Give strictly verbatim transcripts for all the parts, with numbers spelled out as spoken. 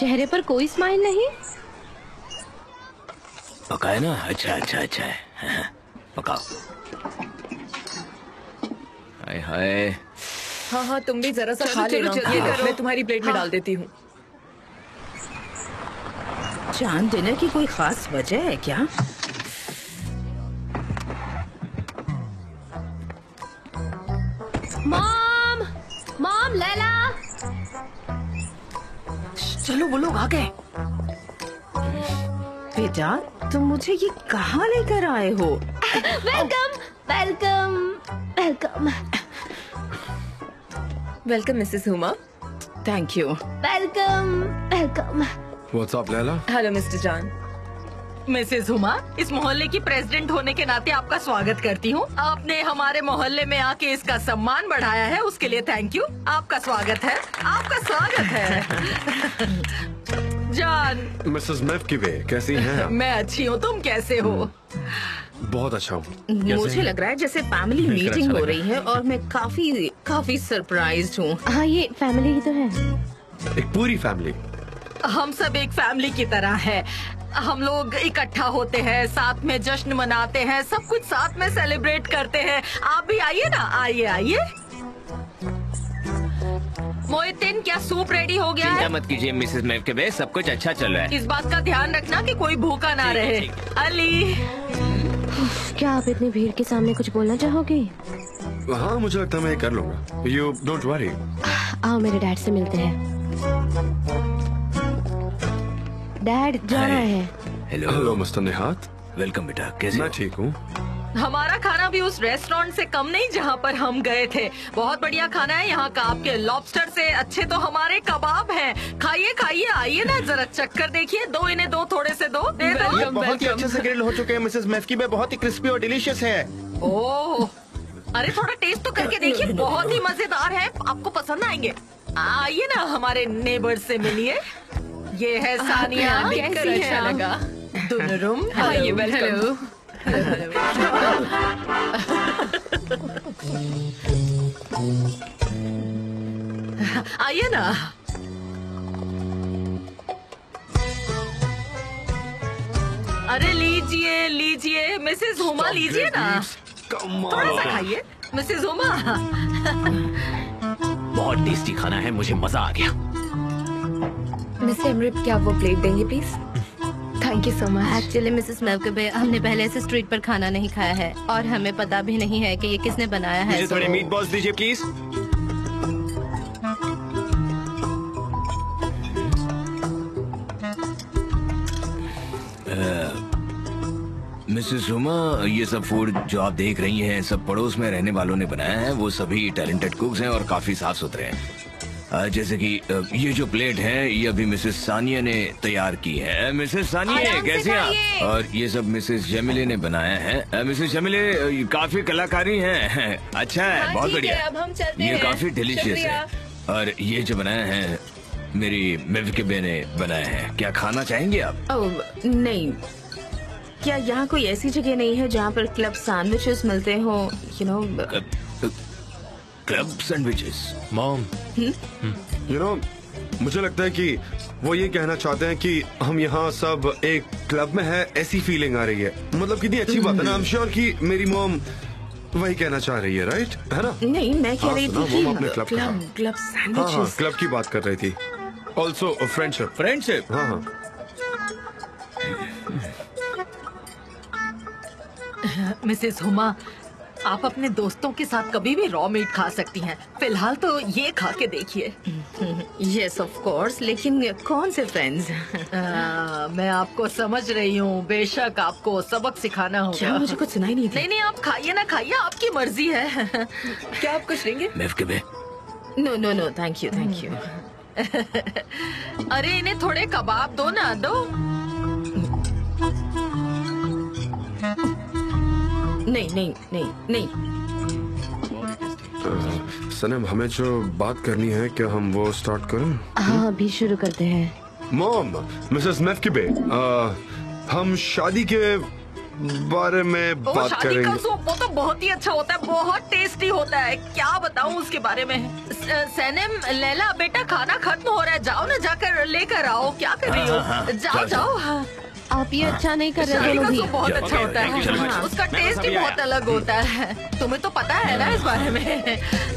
चेहरे पर कोई स्माइल नहीं। पकाए ना? अच्छा अच्छा अच्छा है, पकाओ। हाय हाय। हाँ हाँ तुम भी जरा सा खा लेना। ये लो, मैं तुम्हारी प्लेट में डाल देती हूँ। चांद डिनर की कोई खास वजह है क्या? Mom, mom, Laila. चलो वो लोग आ गए। बेटा तुम मुझे ये कहाँ लेकर आए हो? Welcome, welcome, welcome. Welcome Mrs Huma. Thank you. Welcome, welcome. What's up, Laila? Hello mister John. Mrs Huma, इस मोहल्ले की प्रेसिडेंट होने के नाते आपका स्वागत करती हूँ। आपने हमारे मोहल्ले में आके इसका सम्मान बढ़ाया है, उसके लिए थैंक यू। आपका स्वागत है, आपका स्वागत है। जॉन। मिसेस मेवकिबे, कैसी हैं आप? मैं अच्छी हूँ, तुम कैसे हो? बहुत अच्छा हूँ। मुझे लग रहा है जैसे फैमिली मीटिंग हो रही है और मैं काफी काफी सरप्राइज्ड हूँ। हाँ ये फैमिली ही तो है। एक पूरी फैमिली। हम सब एक फैमिली की तरह है। हम लोग इकट्ठा होते हैं, साथ में जश्न मनाते हैं, सब कुछ साथ में सेलिब्रेट करते हैं। आप भी आइए ना, आइए आइए। मोहिद्दीन, क्या सूप रेडी हो गया है? चिंता मत कीजिए मिसेस मेवकिबे, सब कुछ अच्छा चल रहा है। इस बात का ध्यान रखना कि कोई भूखा ना रहे। अली, क्या आप इतनी भीड़ के सामने कुछ बोलना चाहोगे? हाँ मुझे लगता है मैं ये कर लूंगा। You don't worry. आओ मेरे डैड से मिलते हैं। डैड जा रहे हैं। Hello hello mister Nihat. Welcome बेटा, कैसे मैं हो? ठीक हूँ। हमारा खाना भी उस रेस्टोरेंट से कम नहीं जहाँ पर हम गए थे। बहुत बढ़िया खाना है यहाँ का। आपके लॉबस्टर से अच्छे तो हमारे कबाब हैं। खाइए खाइए, आइए ना, जरा चक्कर देखिए। दो इन्हें दो, थोड़े से दो, दे दो। ये बहुत ही अच्छे से ग्रिल हो चुके हैं मिसेस मेवकिबे, बहुत ही क्रिस्पी और डिलीशियस है। ओह, अरे थोड़ा टेस्ट तो करके देखिए, बहुत ही मजेदार है, आपको पसंद आएंगे। आइए ना, हमारे नेबर से मिलिए। ये है सानिया, देखकर अच्छा लगा। दुनरुम। आइए, वेलकम। आइए ना। अरे लीजिए लीजिए, मिसेस हुमा लीजिए ना, थोड़ा सा खाइए। मिसेस हुमा। बहुत टेस्टी खाना है, मुझे मजा आ गया। मिस्टर अमृत, क्या आप वो प्लेट देंगे please? Thank you so much. Actually Mrs मेवकिबे, हमने पहले से स्ट्रीट पर खाना नहीं खाया है और हमें पता भी नहीं है कि ये किसने बनाया है। मुझे थोड़े मीट बॉल्स दीजिए प्लीज। मिसेस हुमा, ये सब फूड जो आप देख रही हैं सब पड़ोस में रहने वालों ने बनाया है। वो सभी टैलेंटेड कुक्स हैं और काफी साफ सुथरे हैं। अ, जैसे कि अ, ये जो प्लेट है ये अभी मिसेस सानिया ने तैयार की है। मिसेस सानिया आराम से कैसी हैं खाइए। आप? और ये सब मिसेस जमीले ने बनाया है। अ, मिसेस जमीले अ, ये काफी कलाकारी हैं। अच्छा है, हाँ, बहुत ठीक बढ़िया। है, अब हम चलते ये हैं। काफी डिलीशियस है। शुक्रिया। और ये जो बनाया है मेरी मेवकिबे ने बनाया है। क्या खाना चाहेंगे आप? ओह नहीं, क्या यहाँ कोई ऐसी जगह नहीं है जहाँ पर क्लब सैंडविचेस मिलते हो? You know, club sandwiches. Mom, you know मुझे लगता है कि वो ये कहना चाहते हैं कि हम यहाँ सब एक क्लब में है, ऐसी फीलिंग आ रही है। मतलब कितनी अच्छी बात है ना। आई एम श्योर कि मेरी मॉम वही कहना चाह रही है, राइट है ना? नहीं, मैं कह हाँ, रही सुना, थी वो अपने कि क्लब का। क्लब क्लब हाँ हाँ, सैंडविचेस। क्लब की बात कर रही थी। Also friendship. फ्रेंडशिप। हाँ हाँ। मिसेस हुमा, आप अपने दोस्तों के साथ कभी भी रॉ मीट खा सकती हैं। फिलहाल तो ये खा के देखिए। यस ऑफ कोर्स, लेकिन कौन से फ्रेंड्स? मैं आपको समझ रही हूँ, बेशक आपको सबक सिखाना होगा। क्या मुझे कुछ सुनाई नहीं दिया? नहीं नहीं, आप खाइए ना खाइए, आपकी मर्जी है। क्या आप कुछ लेंगे? No no no, thank you thank you. अरे इन्हें थोड़े कबाब दो ना, दो। नहीं नहीं नहीं नहीं। सनम, हमें जो बात करनी है, क्या हम वो स्टार्ट करें? हाँ, अभी शुरू करते हैं। मॉम, मिसेस मेवकिबे, हम शादी के बारे में वो बात शादी करेंगे। का सूप वो तो बहुत ही अच्छा होता है, बहुत टेस्टी होता है। क्या बताऊं उसके बारे में। स- सैनेम, लैला बेटा खाना खत्म हो रहा है, जाओ ना जाकर लेकर आओ। क्या कर रही हो? हाँ, हाँ, हाँ, जाओ जाओ, जाओ। हाँ। आप ये अच्छा नहीं कर शादी रहे का दोनों सूप भी। बहुत Yeah, अच्छा okay, होता thank you so है। much. उसका मैं टेस्ट बस ही अभी बहुत आया। अलग होता है। तुम्हें तो पता है ना इस बारे में।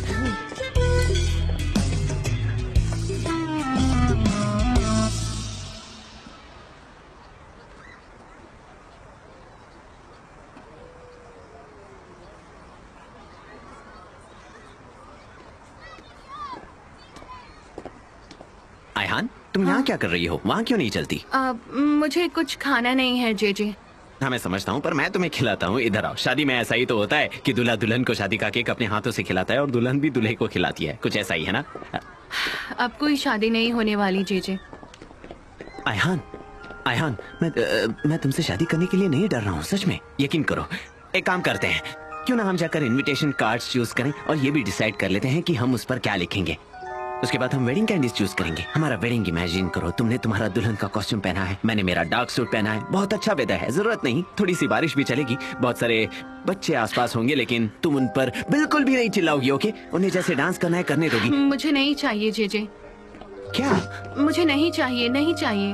आयहान, तुम यहाँ क्या कर रही हो? वहाँ क्यों नहीं चलती? आ, मुझे कुछ खाना नहीं है जे जे। हाँ मैं समझता हूँ, पर मैं तुम्हें खिलाता हूँ। इधर आओ। शादी में ऐसा ही तो होता है कि दूल्हा दुल्हन को शादी का केक अपने हाथों से खिलाता है और दुल्हन भी दूल्हे को खिलाती है। कुछ ऐसा ही है ना? अब कोई शादी नहीं होने वाली जे जे। आयहान, आयहान, मैं अ, मैं तुमसे शादी करने के लिए नहीं डर रहा हूँ, सच में। यकीन करो। एक काम करते हैं, क्यों ना हम जाकर इनविटेशन कार्ड्स चूज करें और ये भी डिसाइड कर लेते हैं कि हम उस पर क्या लिखेंगे। उसके बाद हम वेडिंग कैंडीज चूज करेंगे। हमारा वेडिंग इमेजिन करो, तुमने तुम्हारा दुल्हन का कॉस्ट्यूम पहना है, मैंने मेरा डार्क सूट पहना है। बहुत अच्छा वेदर है, जरूरत नहीं, थोड़ी सी बारिश भी चलेगी। बहुत सारे बच्चे आसपास होंगे, लेकिन तुम उन पर बिल्कुल भी नहीं चिल्लाओगी, ओके? उन्हें जैसे डांस करना है करने दोगी। मुझे नहीं चाहिए जे जे। क्या? मुझे नहीं चाहिए, नहीं चाहिए।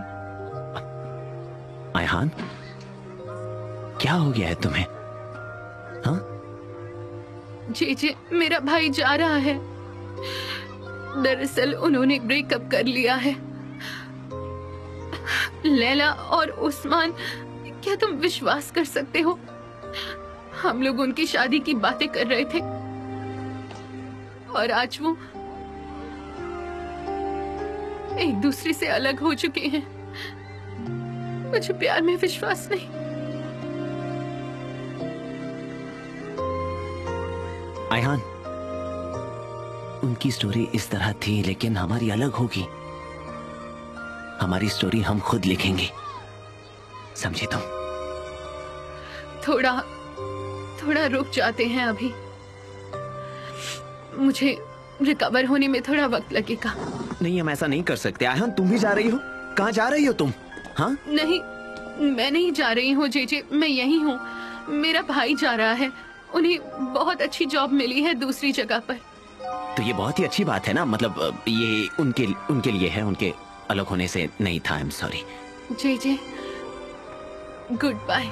आयहान, क्या हो गया है तुम्हें? हाँ? जे जे, मेरा भाई जा रहा है। दरअसल उन्होंने ब्रेकअप कर लिया है। लैला और उस्मान, क्या तुम विश्वास कर सकते हो? हम लोग उनकी शादी की बातें कर रहे थे और आज वो एक दूसरे से अलग हो चुके हैं। मुझे प्यार में विश्वास नहीं। आयहान, उनकी स्टोरी इस तरह थी, लेकिन हमारी अलग होगी। हमारी स्टोरी हम खुद लिखेंगे, समझे तुम? थोड़ा थोड़ा रुक जाते हैं अभी। मुझे रिकवर होने में थोड़ा वक्त लगेगा। नहीं, हम ऐसा नहीं कर सकते। आयहान, तुम भी जा रही हो? कहाँ जा रही हो तुम? हाँ? नहीं, मैं नहीं जा रही हूँ जेजे, मैं यही हूँ। मेरा भाई जा रहा है, उन्हें बहुत अच्छी जॉब मिली है दूसरी जगह पर। तो ये बहुत ही अच्छी बात है ना। मतलब ये उनके उनके लिए है, उनके अलग होने से नहीं था। I am sorry JJ, goodbye.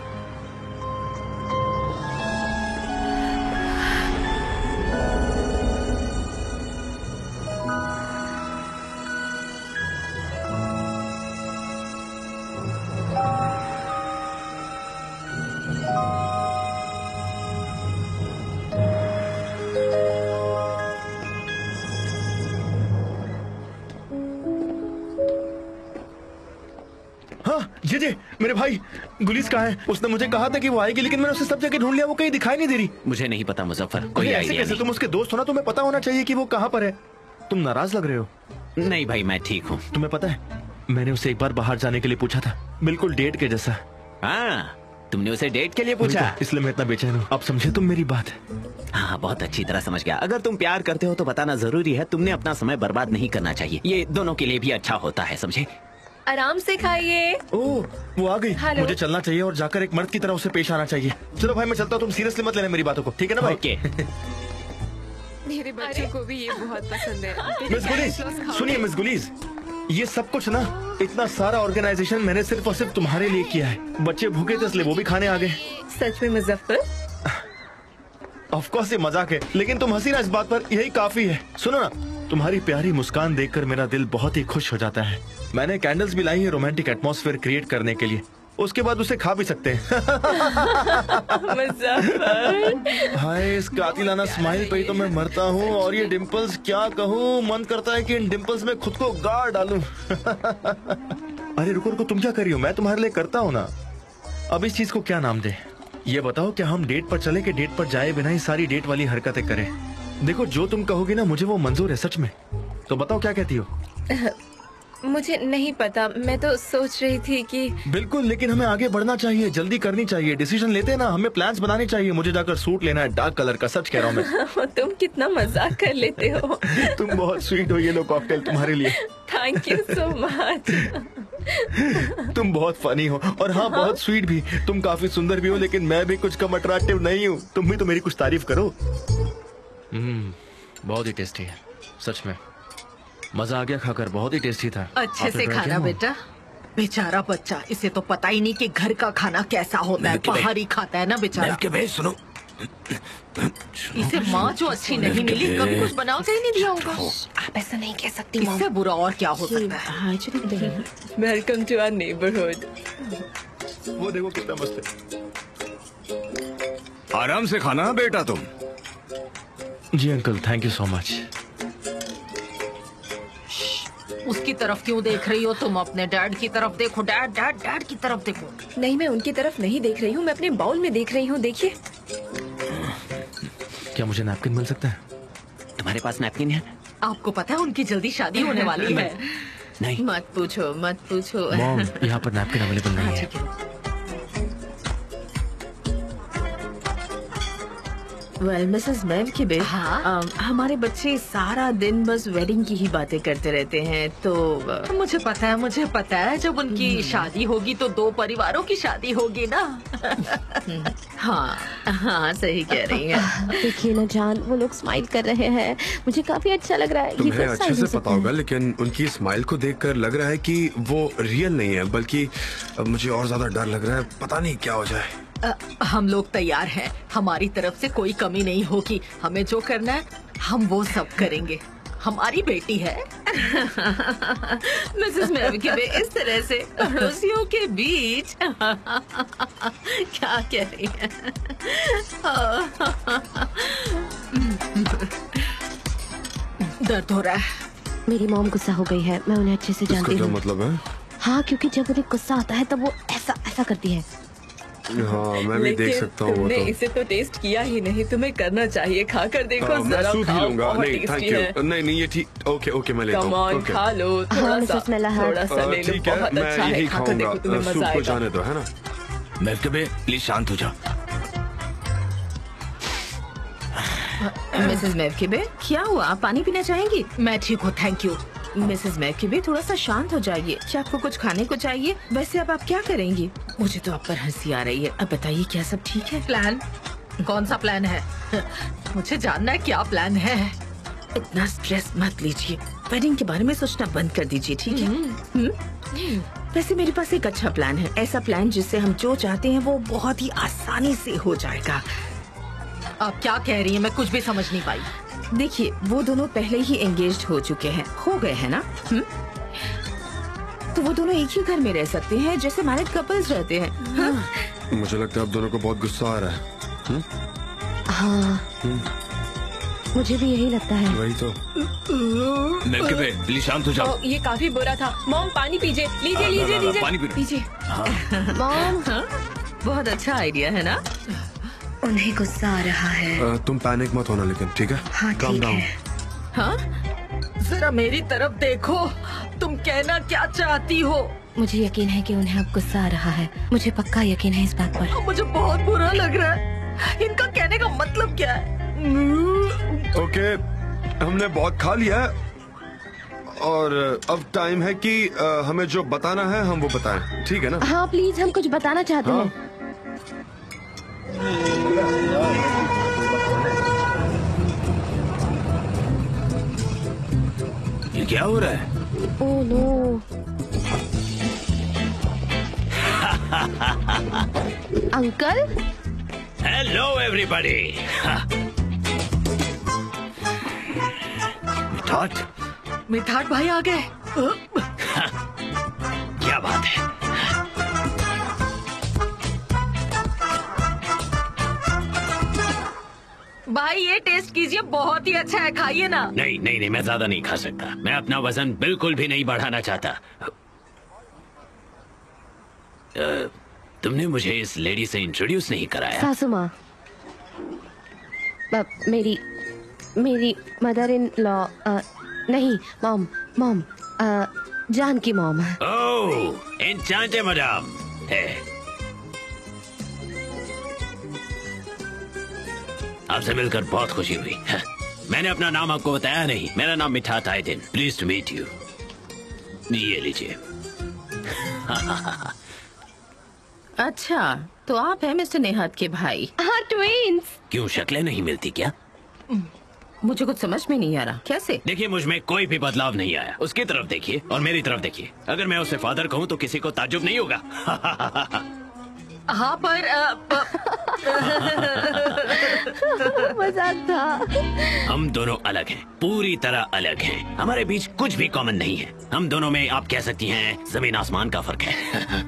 हाँ जे जे, मेरे भाई गुलीस कहाँ है? उसने मुझे कहा था कि वो आएगी, लेकिन मैंने उसे सब जगह ढूंढ लिया, वो कहीं दिखाई नहीं दे रही। मुझे नहीं पता मुजफ्फर, कोई अरे ऐसे आइडिया कैसे? नहीं। तुम उसके दोस्त हो ना, तुम्हें पता होना चाहिए कि वो कहाँ पर है। तुम नाराज लग रहे हो। नहीं भाई, मैं ठीक हूँ। तुम्हें पता है, मैंने उसे एक बार बाहर जाने के लिए पूछा था, बिल्कुल डेट के जैसा। हाँ, तुमने उसे डेट के लिए पूछा? इसलिए मैं इतना बेचैन हूँ। अब समझे तुम मेरी बात? हाँ, बहुत अच्छी तरह समझ गया। अगर तुम प्यार करते हो तो बताना जरूरी है। तुमने अपना समय बर्बाद नहीं करना चाहिए, ये दोनों के लिए भी अच्छा होता है, समझे? आराम से खाइए। ओह, वो आ गई। हेलो। मुझे चलना चाहिए और जाकर एक मर्द की तरह उसे पेश आना चाहिए। चलो भाई, मैं चलता हूँ। तुम सीरियसली मत लेना मेरी बातों को, ठीक है ना भाई? ओके। मेरे बच्चों को भी ये बहुत पसंद है। मिस गुलीज, सुनिए मिस गुलीज, ये सब कुछ ना, इतना सारा ऑर्गेनाइजेशन मैंने सिर्फ और सिर्फ तुम्हारे लिए किया है। बच्चे भूखे थे इसलिए वो भी खाने आ गए। सच में मुजफ्फर? ऑफ कोर्स ये मजाक है, लेकिन तुम हंसी ना इस बात पर, यही काफी है। सुनो ना, तुम्हारी प्यारी मुस्कान देखकर मेरा दिल बहुत ही खुश हो जाता है। मैंने कैंडल्स भी लाई है रोमांटिक एटमॉस्फेयर क्रिएट करने के लिए। उसके बाद उसे खा भी सकते हैं। हाय, इस कातिलाना स्माइल पे ही तो मैं मरता हूँ। और ये डिम्पल्स, क्या कहूँ, मन करता है कि इन डिम्पल्स में खुद को गाड़ डालूं। अरे रुको रुको, तुम क्या कर रही हो? मैं तुम्हारे लिए करता हूँ ना। अब इस चीज को क्या नाम दे? ये बताओ, क्या हम डेट पर चले कि डेट पर जाए बिना ही सारी डेट वाली हरकतें करें? देखो, जो तुम कहोगी ना, मुझे वो मंजूर है सच में। तो बताओ क्या कहती हो? मुझे नहीं पता, मैं तो सोच रही थी कि बिल्कुल, लेकिन हमें आगे बढ़ना चाहिए, जल्दी करनी चाहिए। डिसीजन लेते हैं ना, हमें प्लान्स बनाने चाहिए। मुझे जाकर सूट लेना है डार्क कलर का, सच कह रहा हूँ मैं। तुम कितना मजाक कर लेते हो। तुम बहुत स्वीट हो। ये लो कॉकटेल तुम्हारे लिए। थैंक यू सो मच। तुम बहुत फनी हो और हाँ बहुत स्वीट भी। तुम काफी सुंदर भी हो, लेकिन मैं भी कुछ कम अट्रैक्टिव नहीं हूँ। तुम भी तो मेरी कुछ तारीफ करो। हम्म, बहुत ही टेस्टी है, सच में मजा आ गया खाकर, बहुत ही टेस्टी था। अच्छे से खाना बेटा। बेचारा बच्चा, इसे तो पता ही नहीं कि घर का खाना कैसा होता है, बाहर ही खाता है ना बेचारा। सुनो, इसे माँ जो अच्छी नहीं मिली, कभी कुछ बना के ही नहीं दिया होगा। आप ऐसा नहीं कह सकती। इससे बुरा और क्या हो सकता है। Welcome to our neighbourhood. वो देखो कितना मस्त है। आराम से खाना बेटा तुम। जी uncle, thank you so much. उसकी तरफ क्यों देख रही हो तुम? अपने डैड की तरफ देखो। डैड डैड डैड की तरफ देखो। नहीं, मैं उनकी तरफ नहीं देख रही हूँ, मैं अपने बाउल में देख रही हूँ। देखिए। क्या मुझे नैपकिन मिल सकता है? तुम्हारे पास नैपकिन है? आपको पता है उनकी जल्दी शादी होने वाली है। नहीं। मत पूछो मत पूछो। मॉम, यहाँ पर नैपकिन अवेलेबल नहीं है। वेल मिसेस मैव की बेट, हाँ? हमारे बच्चे सारा दिन बस वेडिंग की ही बातें करते रहते हैं, तो uh, मुझे पता है मुझे पता है जब उनकी शादी होगी तो दो परिवारों की शादी होगी ना। हाँ हाँ सही कह रही हैं। देखिए ना जान, वो लोग स्माइल कर रहे हैं, मुझे काफी अच्छा लग रहा है। ये तुम्हें तो अच्छे से पता होगा, लेकिन उनकी स्माइल को देखकर लग रहा है कि वो रियल नहीं है, बल्कि अब मुझे और ज्यादा डर लग रहा है, पता नहीं क्या हो जाए। आ, हम लोग तैयार हैं, हमारी तरफ से कोई कमी नहीं होगी। हमें जो करना है हम वो सब करेंगे, हमारी बेटी है। मिसेस मैव की बेट इस तरह से पड़ोसियों के बीच क्या कह रही है? दर्द हो रहा है। मेरी मॉम गुस्सा हो गई है, मैं उन्हें अच्छे से जानती क्या हूँ। मतलब है? हाँ, क्योंकि जब उन्हें गुस्सा आता है तब वो ऐसा ऐसा करती है। हाँ मैं भी देख सकता हूँ वो तुमने तो। इसे तो टेस्ट किया ही नहीं, तुम्हें करना चाहिए, खाकर देखो हाँ, मैं जरा। सूप ही खाओ, लूंगा। बहुत नहीं tasty थैंक है। यू, नहीं नहीं ये ठीक। ओके ओके मैं लेता कम हूँ। ऑन, ओके खा लो थोड़ा हाँ, सा, मिसेस मेलाहार। थोड़ा सा ले लो, ठीक है, बहुत मैं अच्छा है, यही खाकर देखो तुम्हें खाऊंगा। मजा सूप को आएगा। जाने दो, है ना? महकबे प्लीज शांत हो जा। मिसेस मैव की बेट क्या हुआ, पानी पीना चाहेंगी? मैं ठीक हूँ, थैंक यू। मिसेस मैव की बेट थोड़ा सा शांत हो जाइए। क्या आपको कुछ खाने को चाहिए? वैसे अब आप क्या करेंगी? मुझे तो आप पर हंसी आ रही है। अब बताइए क्या सब ठीक है? प्लान? कौन सा प्लान है? मुझे जानना है क्या प्लान है। इतना स्ट्रेस मत लीजिए, वेडिंग के बारे में सोचना बंद कर दीजिए, ठीक है? हम्म? वैसे मेरे पास एक अच्छा प्लान है, ऐसा प्लान जिससे हम जो चाहते हैं वो बहुत ही आसानी से हो जाएगा। आप क्या कह रही हैं? मैं कुछ भी समझ नहीं पाई। देखिए, वो दोनों पहले ही एंगेज्ड हो चुके हैं, हो गए हैं ना? हुँ? तो वो दोनों एक ही घर में रह सकते हैं जैसे मैरिड कपल्स रहते हैं। हाँ? मुझे लगता है अब दोनों को बहुत गुस्सा आ रहा है। हुँ? हाँ, मुझे भी यही लगता है। वही तो। महकबे प्लीज शांत हो जाओ। ये काफी बुरा था। मॉम पानी पीजिए, लीजिए हाँ, लीजिए हाँ, लीजिए पानी पी लो। पीजिए। मॉम, बहुत अच्छा आइडिया है ना? उन्हें गुस्सा आ रहा है। आ, तुम पैनिक मत होना, लेकिन ठीक है? हाँ Calm ठीक down. है। हाँ? जरा मेरी तरफ देखो, तुम कहना क्या चाहती हो? मुझे यकीन है कि उन्हें अब गुस्सा आ रहा है, मुझे पक्का यकीन है इस बात पर। मुझे बहुत बुरा लग रहा है। इनका कहने का मतलब क्या है? ओके, हमने बहुत खा लिया है और अब टाइम है कि आ, हमें जो बताना है हम वो बताएं, ठीक है ना? हाँ प्लीज, हम कुछ बताना चाहते हाँ। हैं। ये क्या हो रहा है? Oh no. Uncle, hello everybody. Mithat, Mithat भाई आ गए। क्या बात है? भाई ये टेस्ट कीजिए, बहुत ही अच्छा है, खाइए ना। नहीं नहीं नहीं, मैं ज्यादा नहीं खा सकता। मैं अपना वजन बिल्कुल भी नहीं बढ़ाना चाहता। अ, तुमने मुझे इस लेडी से इंट्रोड्यूस नहीं कराया। सासू माँ, ब- मेरी मेरी मदर इन लॉ, नहीं मॉम, मॉम, अ, जान की मॉम। ओह, एन्चांटे मैडम है। आपसे मिलकर बहुत खुशी हुई। मैंने अपना नाम आपको बताया नहीं। मेरा नाम Mithat Aydin. Please to meet you. ये लीजिए। अच्छा, तो आप हैं मिस्टर नेहात के भाई? हाँ, ट्विंस। क्यों शक्लें नहीं मिलती क्या? मुझे कुछ समझ में नहीं आ रहा, कैसे? देखिए, मुझ में कोई भी बदलाव नहीं आया। उसकी तरफ देखिए और मेरी तरफ देखिए। अगर मैं उसे फादर कहूँ तो किसी को ताज्जुब नहीं होगा। हाँ, पर अ, प... मजाक था। हम दोनों अलग हैं, पूरी तरह अलग हैं। हमारे बीच कुछ भी कॉमन नहीं है। हम दोनों में आप कह सकती हैं जमीन आसमान का फर्क है।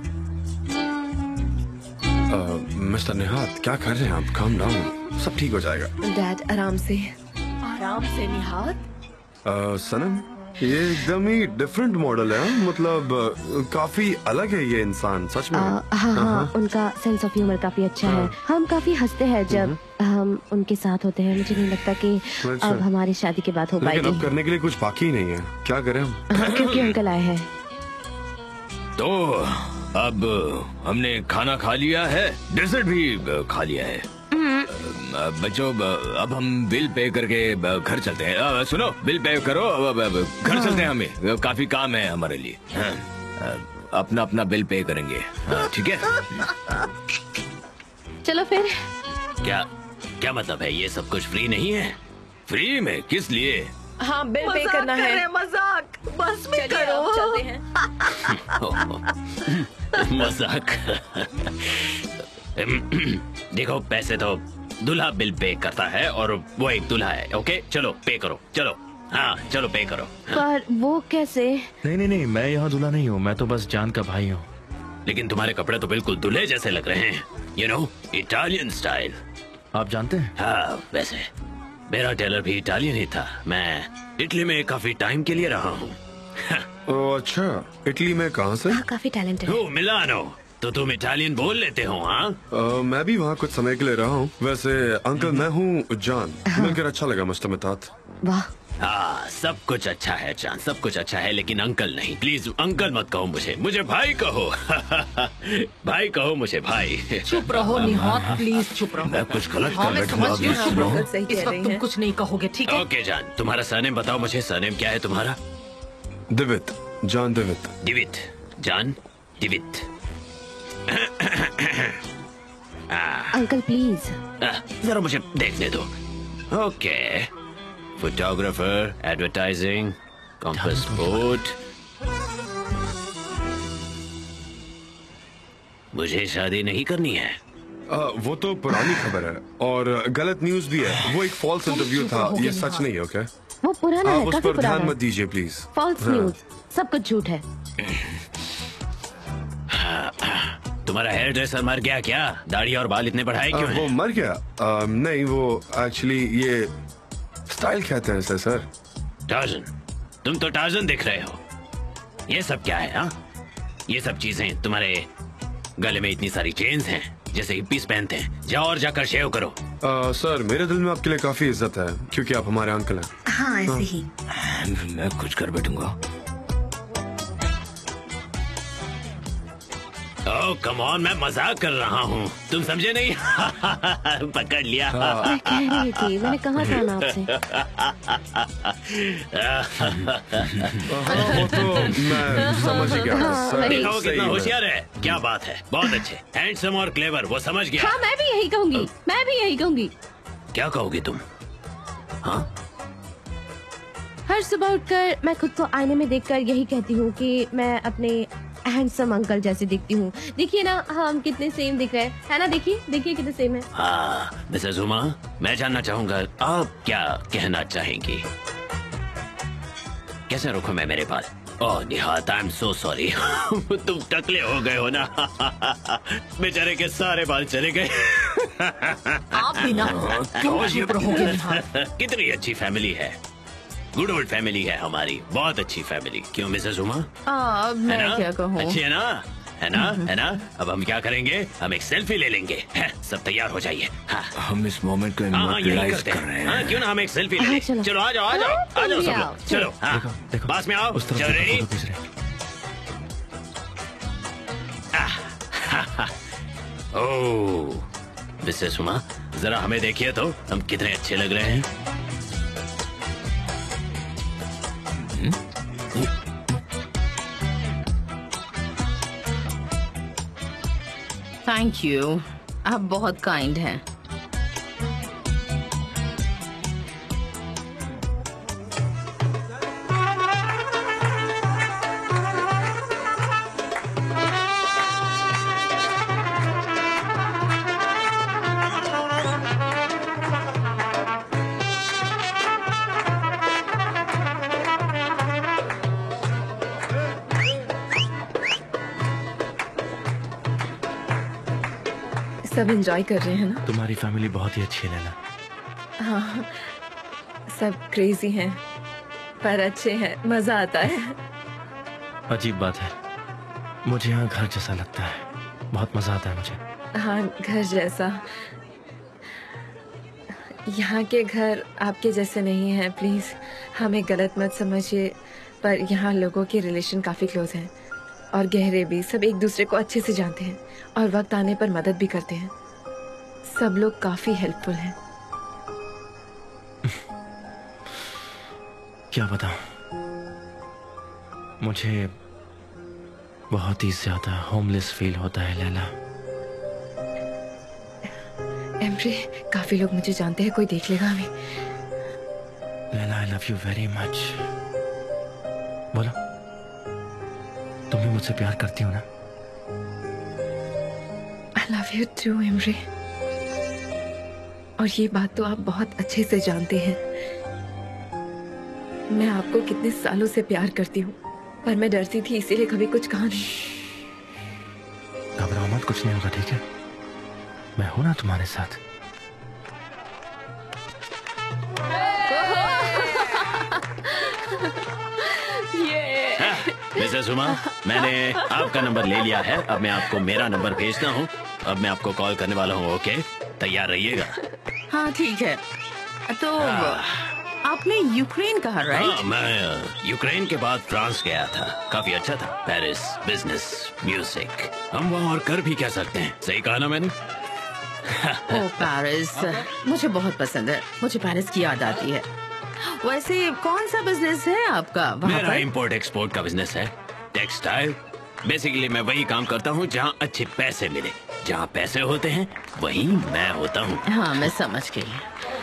मिस्टर निहात, क्या कर रहे हैं आप? काम डाउन, सब ठीक हो जाएगा। डैड, आराम से। आराम से निहात। uh, सनम, ये एकदम ही डिफरेंट मॉडल है। मतलब uh, काफी अलग है ये इंसान, सच में। आ, हाँ हाँ, उनका सेंस ऑफ ह्यूमर काफी अच्छा है। हम काफी हंसते हैं जब हम उनके साथ होते हैं। मुझे नहीं लगता कि अच्छा। अब हमारी शादी के बाद हो लेकिन पाएगी। अब करने के लिए कुछ बाकी ही नहीं है। क्या करें हम? हाँ, क्योंकि अंकल आए हैं। तो अब हमने खाना खा लिया है, डेजर्ट भी खा लिया है। बच्चों, अब हम बिल पे करके घर चलते हैं। आ, सुनो, बिल पे करो, अब घर हाँ। चलते हैं। हमें काफी काम है हमारे लिए। हाँ, अपना अपना बिल पे करेंगे, ठीक है? चलो फिर। क्या क्या मतलब है? ये सब कुछ फ्री नहीं है? फ्री में किस लिए? हाँ, बिल पे करना है। मजाक बस में करो। चलते हैं। मजाक। देखो, पैसे तो दूल्हा बिल पे करता है और वो एक दूल्हा है। ओके, चलो पे करो, चलो। हाँ, चलो पे करो। पर वो कैसे? नहीं नहीं नहीं, मैं यहाँ दूल्हा नहीं हूँ, मैं तो बस जान का भाई हूँ। लेकिन तुम्हारे कपड़े तो बिल्कुल दूल्हे जैसे लग रहे हैं। You know, Italian style. आप जानते हैं? हाँ, वैसे मेरा टेलर भी इटालियन ही था। मैं इटली में काफी टाइम के लिए रहा हूँ। ओह अच्छा, इटली में कहाँ से? हाँ, काफी टैलेंटेड है। Oh, Milano. तो तुम इटालियन बोल लेते हो? हाँ, uh, मैं भी वहाँ कुछ समय के लिए रहा हूँ। वैसे अंकल, मैं हूँ जान। हाँ। मिलकर अच्छा लगा मिस्टर मितात। वाह। हाँ, सब कुछ अच्छा है जान, सब कुछ अच्छा है, लेकिन अंकल नहीं। प्लीज अंकल मत कहो मुझे, मुझे भाई कहो। भाई कहो मुझे, भाई। चुप रहो निहात, प्लीज चुप रहो। मैं कुछ गलत हाँ, कर मैं बैठा समझ हूँ, गई। आप सुनो। इस वक्त तुम कुछ नहीं कहोगे, ठीक है? ओके जान, तुम्हारा सरनेम बताओ मुझे। सरनेम क्या है तुम्हारा? दिवित, जान दिवित। दिवित, जान दिवित। Uncle please. जरा मुझे देखने दो। Okay, photographer, advertising, compass board. मुझे शादी नहीं करनी है। आ, वो तो पुरानी खबर है और गलत न्यूज भी है। वो एक फॉल्स इंटरव्यू था, ये सच नहीं है। ओके, वो पुराना आप है, उस काफी पर पुराना ध्यान है। मत दीजिए प्लीज। फॉल्स न्यूज, सब कुछ झूठ है। तुम्हारा हेयर ड्रेसर मर गया क्या? दाढ़ी और बाल इतने बढ़ाए क्यों आ, हैं? वो मर गया? आ, नहीं, वो एक्चुअली ये स्टाइल कहते हैं इसे सर। टार्जन, तुम तो टार्जन दिख रहे हो। ये सब क्या है? हाँ, ये सब चीजें तुम्हारे गले में इतनी सारी चेन्स हैं जैसे हिप्पीज पहनते हैं। जाओ और जाकर शेव करो। आ, सर, मेरे दिल में आपके लिए काफी इज्जत है क्योंकि आप हमारे अंकल हैं। हाँ, ऐसे ही। मैं कुछ कर बैठूंगा। ओह कम ऑन, मैं मजाक कर रहा हूँ, तुम समझे नहीं? पकड़ लिया। मैं कह रही थी, मैंने कहा था ना आपसे। हाँ, वो तो मैं समझ ही गया था, हाँ, सर। वही। देखो सही कितना में। होशियार है। क्या बात है, बहुत अच्छे, हैंडसम और क्लेवर, वो समझ गया। हाँ, मैं भी यही कहूंगी, मैं भी यही कहूंगी। क्या कहोगी तुम? हाँ, हर सुबह उठकर मैं खुद को आईने में देखकर यही कहती हूँ कि मैं अपने हैंडसम अंकल जैसे दिखती हूँ। देखिए ना, हम कितने सेम दिख रहे हैं, है ना? देखिए देखिए कितने सेम है। हाँ मिसेस उमा, मैं जानना चाहूंगा आप क्या कहना चाहेंगी? कैसे रखूं मैं मेरे बाल? Oh Nihat, I am so sorry. तुम टकले हो गए हो ना। बेचारे के सारे बाल चले गए। आप भी ना क्यों चुप रहोगे निहात? कितनी अच्छी फैमिली है, गुड ओल्ड फैमिली है हमारी, बहुत अच्छी फैमिली। क्यों मिसेस उमा? आ, मैं है ना? क्या कहूँ? अच्छी है ना, है ना, है ना? अब हम क्या करेंगे, हम एक सेल्फी ले लेंगे। है, सब तैयार हो जाइए। हाँ हम इस मोमेंट को हाँ हाँ, यही इमोटलाइज करते कर हैं। रहे हाँ, हैं। क्यों ना हम एक सेल्फी ले हाँ, लें। चलो। चलो आ जाओ आ जाओ आ जाओ सब लोग, चलो। हाँ, देखो, देखो। पास में आओ। उस तरफ चलो से रेडी? फोटो खींच रहे हैं। ओह मिसेस उमा, जरा हमें देखिए तो, हम कितने अच्छे लग रहे हैं। थैंक यू, आप बहुत काइंड हैं। सब एंजॉय कर रहे हैं ना? तुम्हारी फैमिली बहुत ही अच्छी है लैला। हाँ, सब क्रेजी हैं पर अच्छे हैं, मजा आता है। अजीब बात है, मुझे यहाँ घर जैसा लगता है, बहुत मजा आता है मुझे। हाँ, घर जैसा। यहाँ के घर आपके जैसे नहीं हैं, प्लीज हमें गलत मत समझिए, पर यहाँ लोगों के रिलेशन काफी क्लोज हैं और गहरे भी। सब एक दूसरे को अच्छे से जानते हैं और वक्त आने पर मदद भी करते हैं। सब लोग काफी हेल्पफुल हैं। क्या बताऊं, मुझे बहुत ही ज्यादा होमलेस फील होता है लैला। एम्ब्रे, काफी लोग मुझे जानते हैं, कोई देख लेगा हमें। Laila, I love you very much. बोलो, तुम भी मुझसे प्यार करती हो ना? I love you too Emre, और ये बात तो आप बहुत अच्छे से जानते हैं। मैं आपको कितने सालों से प्यार करती हूँ, पर मैं डरती थी इसीलिए कभी कुछ कहा नहीं। घबराओ मत, कुछ नहीं होगा, ठीक है? मैं हूं ना तुम्हारे साथ। मिसेस उमा, मैंने आपका नंबर ले लिया है, अब मैं आपको मेरा नंबर भेजता हूँ। अब मैं आपको कॉल करने वाला हूँ, ओके? तैयार रहिएगा। हाँ ठीक है। तो आपने यूक्रेन कहा, राइट? हाँ, मैं यूक्रेन के बाद फ्रांस गया था, काफी अच्छा था। पेरिस, बिजनेस, म्यूजिक, हम वहाँ और कर भी क्या सकते हैं, सही कहा ना मैंने? ओ पेरिस, मुझे बहुत पसंद है, मुझे पेरिस की याद आती है। वैसे कौन सा बिजनेस है आपका वहाँ मेरा पर? इम्पोर्ट एक्सपोर्ट का बिजनेस है, टेक्सटाइल। बेसिकली मैं वही काम करता हूँ जहाँ अच्छे पैसे मिले, जहाँ पैसे होते हैं वहीं मैं होता हूँ। हाँ, मैं समझ गई।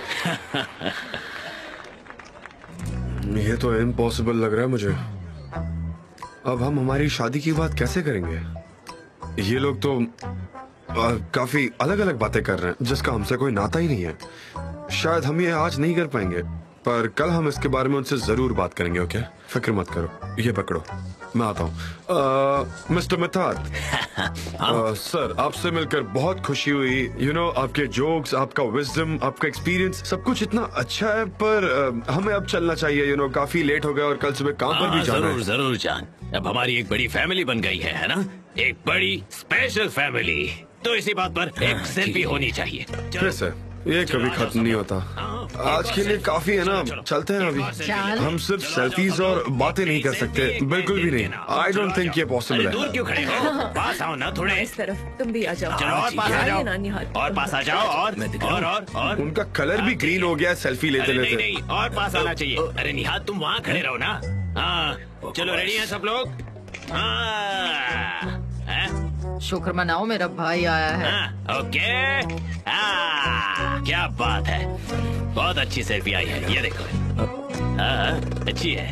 ये तो इम्पॉसिबल लग रहा है मुझे। अब हम हमारी शादी की बात कैसे करेंगे? ये लोग तो आ, काफी अलग अलग बातें कर रहे हैं जिसका हमसे कोई नाता ही नहीं है। शायद हम ये आज नहीं कर पाएंगे, पर कल हम इसके बारे में उनसे जरूर बात करेंगे, ओके? फिक्र मत करो, ये पकड़ो, मैं आता हूँ। मिस्टर मिथात, सर आपसे मिलकर बहुत खुशी हुई। यू नो, आपके जोक्स, आपका विजडम, आपका एक्सपीरियंस, सब कुछ इतना अच्छा है, पर uh, हमें अब चलना चाहिए। यू नो, काफी लेट हो गया और कल सुबह काम पर भी जाना जरूर है। जरूर जान, अब हमारी एक बड़ी फैमिली बन गई है, है ना? एक बड़ी स्पेशल फैमिली, तो इसी बात पर एक सेल्फी होनी चाहिए। फिर से ये कभी खत्म नहीं होता। आज के लिए काफी है ना, चलते हैं अभी। हम सिर्फ सेल्फीज और बातें नहीं कर सकते, बिल्कुल भी नहीं। आई डोंट थिंक ये पॉसिबल है। दूर क्यों खड़े हो? पास आओ ना थोड़े। इस तरफ तुम भी आ जाओ। चलो और पास आ जाओ, नानी हाथ। और पास आ जाओ, और और और और उनका कलर भी ग्रीन हो गया सेल्फी लेते अरे नहीं लेते। नहीं, और पास आना चाहिए। अरे निहात, तुम वहाँ खड़े रहो ना। हाँ चलो, रेडी हैं सब लोग? हाँ, हैं? शुक्र मनाओ, मेरा भाई आया है। हाँ, ओके। हाँ, क्या बात है, बहुत अच्छी सेल्फी आई है, ये देखो। हाँ, अच्छी है।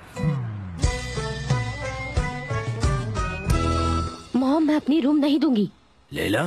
मॉम, मैं अपनी रूम नहीं दूंगी। लैला,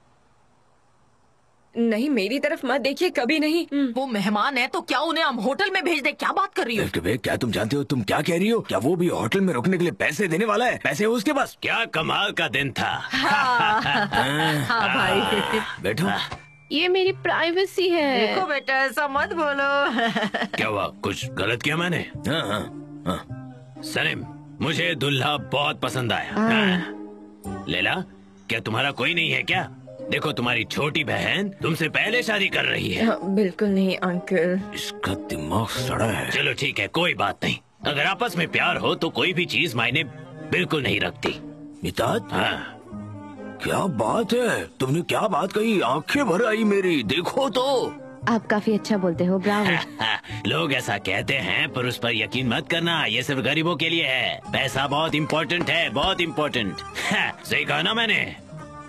नहीं, मेरी तरफ मत देखिए, कभी नहीं। वो मेहमान है तो क्या उन्हें हम होटल में भेज दे? क्या बात कर रही हो? वे, क्या तुम जानते हो तुम क्या कह रही हो? क्या वो भी होटल में रुकने के लिए पैसे देने वाला है? पैसे है उसके पास? क्या कमाल का दिन था। हाँ भाई, बैठो। ये मेरी प्राइवेसी है। देखो बेटा, ऐसा मत बोलो। क्या हुआ, कुछ गलत किया मैंने? हाँ हाँ हाँ। सलीम, मुझे दुल्हा बहुत पसंद आया। हाँ। लैला, क्या तुम्हारा कोई नहीं है क्या? देखो, तुम्हारी छोटी बहन तुमसे पहले शादी कर रही है। हाँ, बिल्कुल नहीं अंकल। इसका दिमाग सड़ा है। चलो ठीक है, कोई बात नहीं। अगर आपस में प्यार हो तो कोई भी चीज मायने बिल्कुल नहीं रखती। मिताद, हाँ, क्या बात है? तुमने क्या बात कही? आंखें भर आई मेरी, देखो तो। आप काफी अच्छा बोलते हो, ब्रावो। लोग ऐसा कहते हैं, पर उस पर यकीन मत करना, ये सिर्फ गरीबों के लिए है। पैसा बहुत इम्पोर्टेंट है, बहुत इम्पोर्टेंट। सही कहा ना मैंने?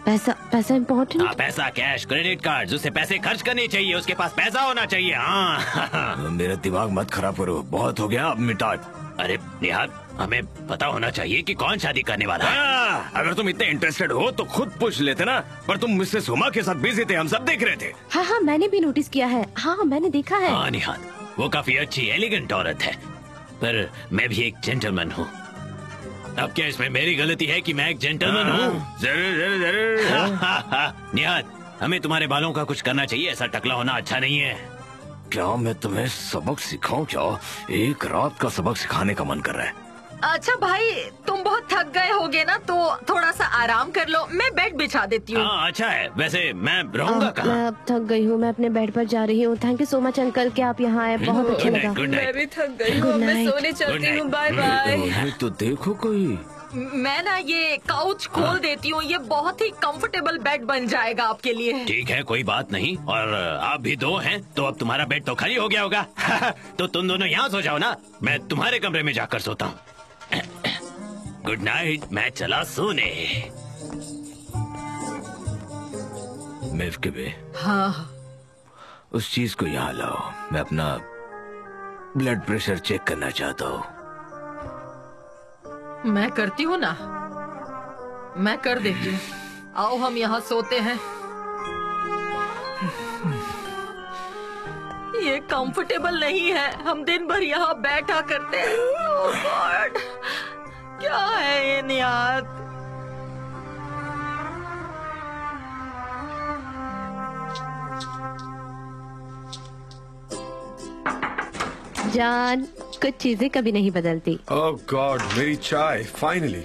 पैसा पैसा इम्पोर्टेंट? हाँ, पैसा, कैश, क्रेडिट कार्ड, उसे पैसे खर्च करने चाहिए, उसके पास पैसा होना चाहिए। हाँ। मेरा दिमाग मत खराब करो, बहुत हो गया अब मिटा। अरे निहाद, हमें पता होना चाहिए कि कौन शादी करने वाला है। हाँ, अगर तुम इतने इंटरेस्टेड हो तो खुद पूछ लेते ना, पर तुम मिसेस हुमा के साथ बिजी थे, हम सब देख रहे थे। हाँ हाँ मैंने भी नोटिस किया है। हाँ मैंने देखा है। हाँ निहाद, वो काफी अच्छी एलिगेंट औरत है, पर मैं भी एक जेंटलमैन हूँ। अब क्या इसमें मेरी गलती है कि मैं एक जेंटलमैन हूँ? जरूर जरूर जरूर। निहाद, हमें तुम्हारे बालों का कुछ करना चाहिए, ऐसा टकला होना अच्छा नहीं है। क्या मैं तुम्हें सबक सिखाऊं क्या? एक रात का सबक सिखाने का मन कर रहा है। अच्छा भाई, तुम बहुत थक गए होगे ना, तो थोड़ा सा आराम कर लो, मैं बेड बिछा देती हूँ। हाँ अच्छा है, वैसे मैं रहूँगा आ, कहाँ? मैं अब थक गई हूँ, मैं अपने बेड पर जा रही हूँ। Thank you so much uncle कि आप यहाँ आए, बहुत अच्छा गुड लगा। Night, good night. भी थक गई हूँ, Good मैं night. सोने चलती night. हूँ। Bye bye. उन्हें तो देखो कोई। मैं ना ये काउच खोल देती हूँ, ये बहुत ही कंफर्टेबल बेड बन जाएगा आपके लिए। ठीक है, कोई बात नहीं। और आप भी दो हैं, तो अब तुम्हारा बेड तो खाली हो गया होगा। तो तुम दोनों यहाँ सो जाओ ना, मैं तुम्हारे कमरे में जाकर सोता हूँ। गुड नाइट, मैं चला सोने। मेवकिबे, हाँ उस चीज को यहाँ लाओ, मैं अपना ब्लड प्रेशर चेक करना चाहता हूँ। मैं करती हूँ ना, मैं कर देती हूँ। आओ हम यहाँ सोते हैं। ये कंफर्टेबल नहीं है, हम दिन भर यहाँ बैठा करते हैं। ओह गॉड, क्या है ये नियात? जान, कुछ चीजें कभी नहीं बदलती। ओह गॉड, मेरी चाय फाइनली।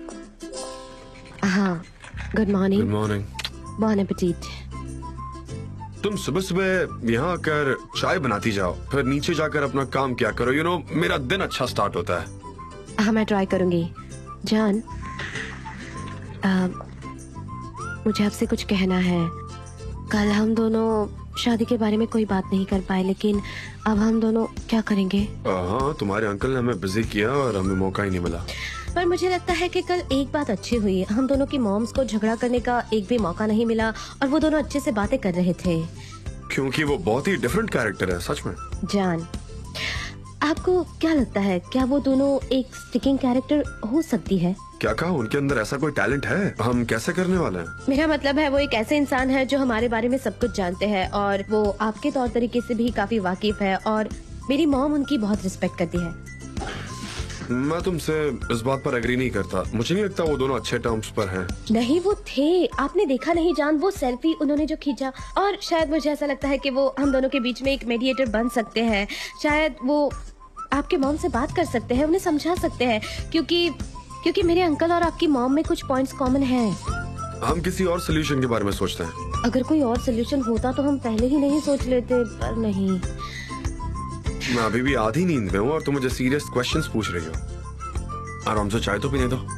हाँ, गुड गुड मॉर्निंग। मॉर्निंग। बॉन एपेटीट। तुम सुबह सुबह यहाँ आकर चाय बनाती जाओ, फिर नीचे जाकर अपना काम क्या करो। यू नो, मेरा दिन अच्छा स्टार्ट होता है। हाँ मैं ट्राई करूंगी। जान, आ, मुझे आपसे कुछ कहना है। कल हम दोनों शादी के बारे में कोई बात नहीं कर पाए, लेकिन अब हम दोनों क्या करेंगे? हाँ, तुम्हारे अंकल ने हमें बिजी किया और हमें मौका ही नहीं मिला। पर मुझे लगता है कि कल एक बात अच्छी हुई, हम दोनों की मॉम्स को झगड़ा करने का एक भी मौका नहीं मिला और वो दोनों अच्छे से बातें कर रहे थे। क्योंकि वो बहुत ही डिफरेंट कैरेक्टर है, सच में। जान, आपको क्या लगता है, क्या वो दोनों एक स्टिकिंग कैरेक्टर हो सकती है? क्या कहा, उनके अंदर ऐसा कोई टैलेंट है? हम कैसे करने वाले हैं? मेरा मतलब है वो एक ऐसे इंसान है जो हमारे बारे में सब कुछ जानते हैं और वो आपके तौर तरीके से भी काफी वाकिफ है और मेरी मॉम उनकी बहुत रिस्पेक्ट करती है। मैं तुमसे इस बात पर एग्री नहीं करता। मुझे नहीं लगता वो दोनों अच्छे टर्म्स पर हैं। नहीं, वो थे, आपने देखा नहीं जान, वो सेल्फी उन्होंने जो खींचा, और शायद मुझे ऐसा लगता है कि वो हम दोनों के बीच में एक मीडिएटर बन सकते हैं। शायद वो आपके मॉम से बात कर सकते हैं, उन्हें समझा सकते हैं, क्योंकि क्योंकि मेरे अंकल और आपकी मॉम में कुछ पॉइंट्स कॉमन हैं। हम किसी और सोल्यूशन के बारे में सोचते हैं। अगर कोई और सोल्यूशन होता तो हम पहले ही नहीं सोच लेते, पर नहीं। मैं अभी भी आधी नींद में हूँ और तुम मुझे सीरियस क्वेश्चंस पूछ रही हो। आराम से चाय तो पीने दो।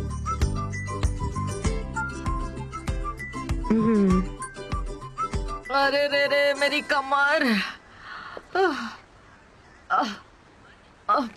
अरे रे रे, मेरी कमर। आह, आह, आह।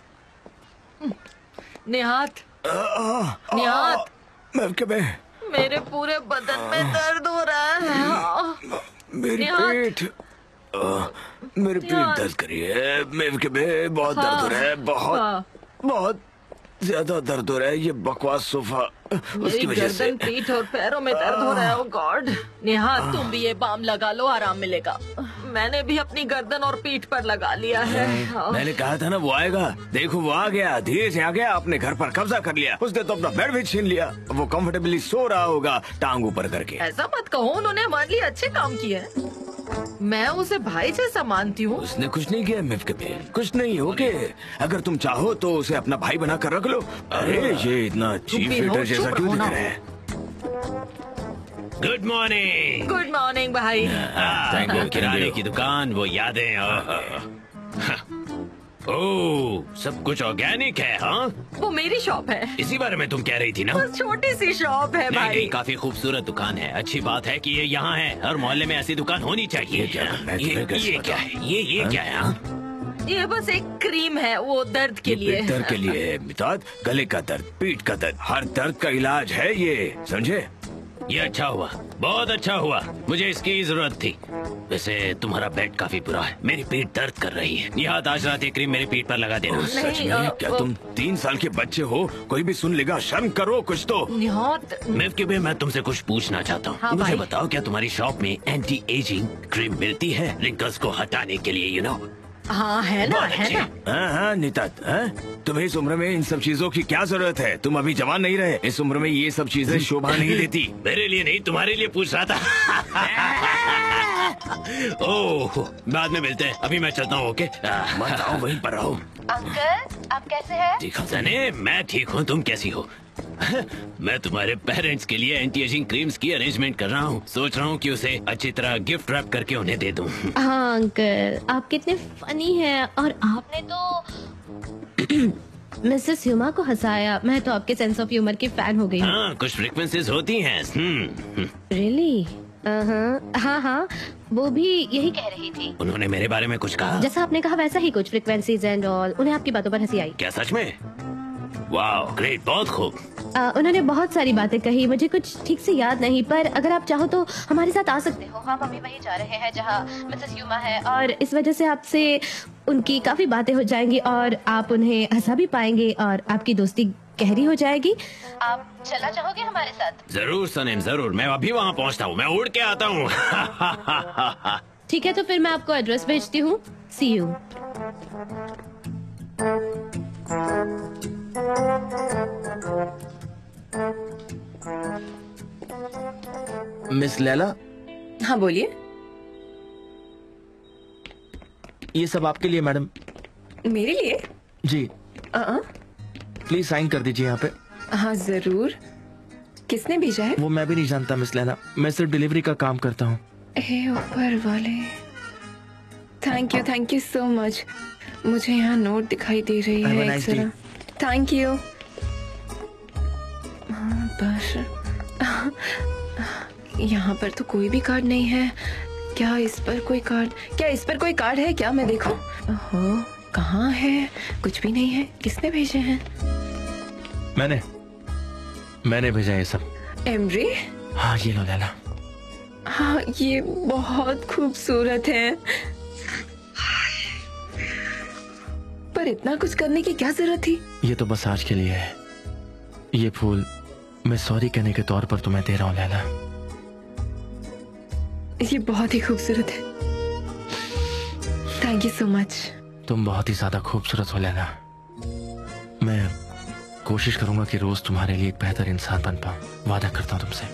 निहात, निहात, मेवकिबे, मेरे पूरे बदन में दर्द हो रहा है। आह, मेरी निहात। पेट, आ, मेरी पेट निहात। दर्द करी है। मेवकिबे, बहुत दर्द हो रहा है, बहुत हाँ। बहुत ज्यादा दर्द हो रहा है। ये बकवास सोफा, मेरी उसकी वजह से। गर्दन, पीठ और पैरों में दर्द हो रहा है। ओ गॉड, निहात तुम भी ये बाम लगा लो, आराम मिलेगा। मैंने भी अपनी गर्दन और पीठ पर लगा लिया है। हाँ। मैंने कहा था ना वो आएगा। देखो वो आ गया, धीरे से आ गया, अपने घर पर कब्जा कर लिया। उसने तो अपना बेड भी छीन लिया। वो कंफर्टेबली सो रहा होगा टांग ऊपर करके। ऐसा मत कहो, उन्होंने हमारे लिए अच्छे काम किए हैं। मैं उसे भाई जैसा मानती हूँ। उसने कुछ नहीं किया मेवकिबे, कुछ नहीं। ओके, अगर तुम चाहो तो उसे अपना भाई बना कर रख लो। अरे ये इतना चीफ भी हो, हीटर जैसा चुप क्यों रहो दिख ना। रहा है? Good morning. गुड मॉर्निंग भाई। Thank you, किराने thank you. की दुकान, वो यादें। ओह, सब कुछ ऑर्गेनिक है। हाँ, वो मेरी शॉप है, इसी बारे में तुम कह रही थी ना? बस छोटी सी शॉप है नहीं भाई। नहीं, काफी खूबसूरत दुकान है। अच्छी बात है कि ये यहाँ है। हर मोहल्ले में ऐसी दुकान होनी चाहिए। ये क्या करना है ये, तुम्हें, कैसे ये क्या बताऊं? है? ये ये क्या है? हाँ? ये बस एक क्रीम है, वो दर्द के ये लिए। पीठ दर्द के लिए है मिताद। गले का दर्द, पीठ का दर्द, हर दर्द का इलाज है ये, समझे? ये अच्छा हुआ, बहुत अच्छा हुआ, मुझे इसकी जरूरत थी। वैसे तुम्हारा बेड काफी बुरा है, मेरी पीठ दर्द कर रही है। यहाँ आज रात एक क्रीम मेरी पीठ पर लगा देना। सच में? क्या तुम तीन साल के बच्चे हो? कोई भी सुन लेगा, शर्म करो कुछ तो। मिफ के मैं तुमसे कुछ पूछना चाहता हूँ। हाँ, मुझे भाई। बताओ, क्या तुम्हारी शॉप में एंटी एजिंग क्रीम मिलती है रिंकल्स को हटाने के लिए? यू नो हाँ है ना, बहुत है अच्छे। ना। हाँ हाँ नितात, हाँ? तुम्हें इस उम्र में इन सब चीजों की क्या जरूरत है? तुम अभी जवान नहीं रहे, इस उम्र में ये सब चीजें शोभा नहीं देती। मेरे लिए नहीं, तुम्हारे लिए पूछ रहा था। ओह, बाद में मिलते हैं, अभी मैं चलता हूँ। ओके, मत आओ, वहीं पर रहो। अंकल आप कैसे हैं? ठीक हूँ सने, मैं ठीक हूँ, तुम कैसी हो? मैं तुम्हारे पेरेंट्स के लिए एंटी एजिंग क्रीम्स की अरेंजमेंट कर रहा हूँ। सोच रहा हूँ कि उसे अच्छी तरह गिफ्ट रैप करके उन्हें दे दूँ। हाँ अंकल, आप कितने फनी हैं और आपने तो मिसेस ह्यूमा को हंसाया। मैं तो आपके सेंस ऑफ ह्यूमर की फैन हो गई हूँ। हाँ, कुछ फ्रीक्वेंसीज होती हैं। Hmm, really? हाँ हाँ, वो भी यही कह रही थी। उन्होंने मेरे बारे में कुछ कहा? जैसा आपने कहा वैसा ही कुछ, फ्रीक्वेंसीज एंड ऑल। उन्हें आपकी बातों पर हंसी आई। क्या सच में? वाह, ग्रेट, बहुत खूब। आ, उन्होंने बहुत सारी बातें कही, मुझे कुछ ठीक से याद नहीं, पर अगर आप चाहो तो हमारे साथ आ सकते हो। हम अभी वहीं जा रहे हैं जहाँ मिसेस ह्यूमा है, और इस वजह से आपसे उनकी काफी बातें हो जाएंगी और आप उन्हें हंसा भी पाएंगे और आपकी दोस्ती गहरी हो जाएगी। आप चलना चाहोगे हमारे साथ? जरूर सनीम, जरूर। मैं अभी वहाँ पहुँचता हूँ, मैं उड़ के आता हूँ। ठीक है, तो फिर मैं आपको एड्रेस भेजती हूँ। सी यू। मिस लैला, हाँ बोलिए। ये सब आपके लिए मैडम। मेरे लिए? जी, आ, प्लीज साइन कर दीजिए यहाँ पे। हाँ जरूर। किसने भेजा है? वो मैं भी नहीं जानता मिस लैला, मैं सिर्फ डिलीवरी का काम करता हूँ। हे ऊपर वाले, thank you, thank you so much. मुझे यहाँ नोट दिखाई दे रही Have a है एक nice जरा। day. Thank you. हाँ, बस यहाँ पर तो कोई भी कार्ड नहीं है। क्या इस पर कोई कार्ड क्या इस पर कोई कार्ड है क्या? मैं देखूं। ओहो, कहाँ है? कुछ भी नहीं है। किसने भेजे हैं? मैंने मैंने भेजा ये सब। एमरी? हाँ, ये लो लैला। हाँ, ये बहुत खूबसूरत है, पर इतना कुछ करने की क्या जरूरत थी? ये तो बस आज के लिए है। ये फूल मैं सॉरी कहने के तौर पर तुम्हें दे रहा हूँ लैला। ये बहुत ही खूबसूरत है। Thank you so much. तुम बहुत ही ज्यादा खूबसूरत हो लैला। मैं कोशिश करूंगा कि रोज तुम्हारे लिए एक बेहतर इंसान बन पाऊं। वादा करता हूँ तुमसे।